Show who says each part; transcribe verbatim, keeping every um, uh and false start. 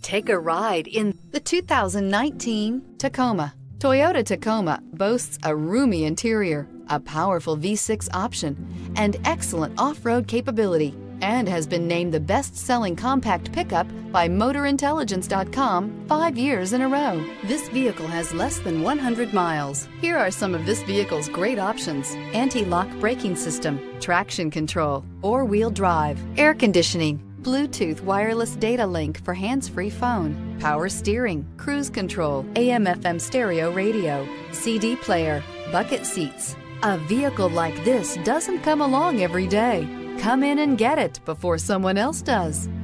Speaker 1: Take a ride in the two thousand nineteen Tacoma. Toyota Tacoma boasts a roomy interior, a powerful V six option, and excellent off-road capability, and has been named the best-selling compact pickup by Motor Intelligence dot com five years in a row. This vehicle has less than one hundred miles. Here are some of this vehicle's great options: anti-lock braking system, traction control, four-wheel drive, air conditioning, Bluetooth wireless data link for hands-free phone, power steering, cruise control, A M F M stereo radio, C D player, bucket seats. A vehicle like this doesn't come along every day. Come in and get it before someone else does.